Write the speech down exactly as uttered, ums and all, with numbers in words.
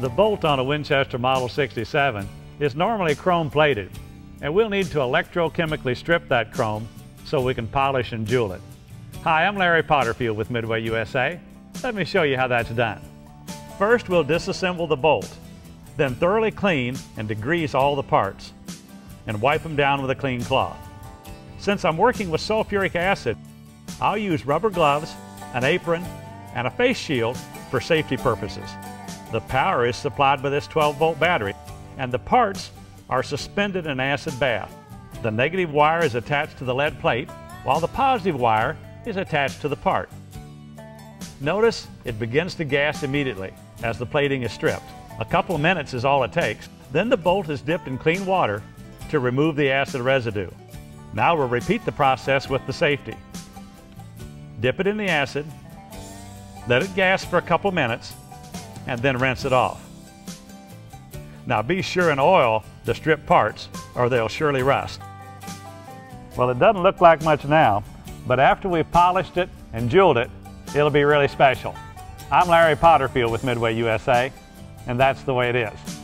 The bolt on a Winchester Model sixty-seven is normally chrome plated, and we'll need to electrochemically strip that chrome so we can polish and jewel it. Hi, I'm Larry Potterfield with MidwayUSA. Let me show you how that's done. First, we'll disassemble the bolt, then thoroughly clean and degrease all the parts, and wipe them down with a clean cloth. Since I'm working with sulfuric acid, I'll use rubber gloves, an apron, and a face shield for safety purposes. The power is supplied by this twelve volt battery, and the parts are suspended in an acid bath. The negative wire is attached to the lead plate, while the positive wire is attached to the part. Notice it begins to gas immediately as the plating is stripped. A couple of minutes is all it takes. Then the bolt is dipped in clean water to remove the acid residue. Now we'll repeat the process with the safety. Dip it in the acid, let it gas for a couple of minutes, and then rinse it off. Now be sure and oil the stripped parts or they'll surely rust. Well, it doesn't look like much now, but after we've polished it and jeweled it, it'll be really special. I'm Larry Potterfield with MidwayUSA, and that's the way it is.